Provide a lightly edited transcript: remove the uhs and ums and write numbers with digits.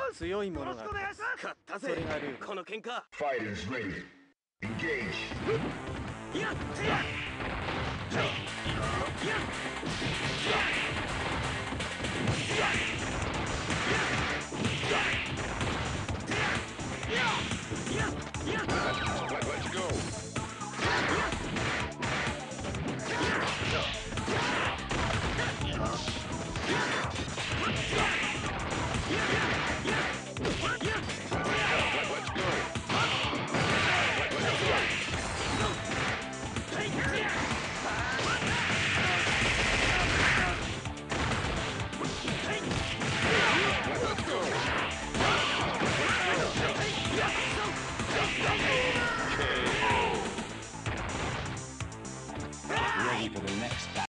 強いものが勝ったぜ。この喧嘩。 Fighters ready. Engage. やってや。やっ。